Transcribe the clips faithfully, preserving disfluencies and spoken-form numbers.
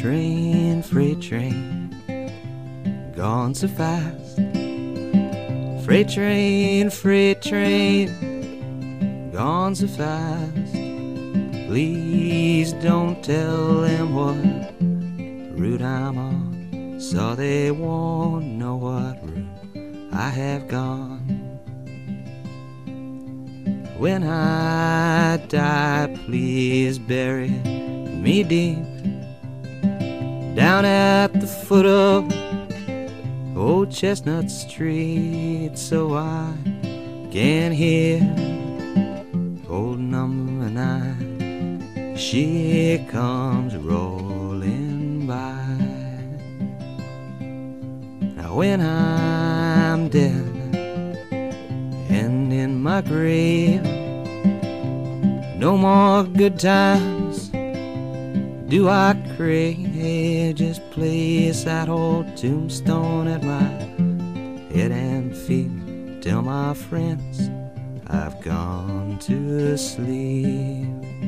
train, freight train, gone so fast. Freight train, freight train, gone so fast. Please don't tell them what route I'm on, so they won't know what route I have gone. When I die, please bury me deep down at the foot of Old Chestnut Street, so I can hear old number nine. She comes rolling by. Now when I'm dead and in my grave, no more good times do I crave. Just place that old tombstone at my head and feet. Tell my friends I've gone to sleep.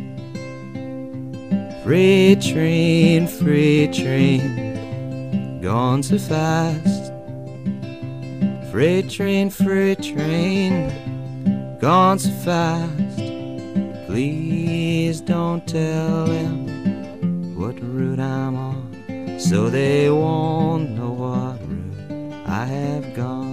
Freight train, freight train, gone so fast. Freight train, freight train, gone so fast. Please don't tell them what route I'm on, so they won't know what route I have gone.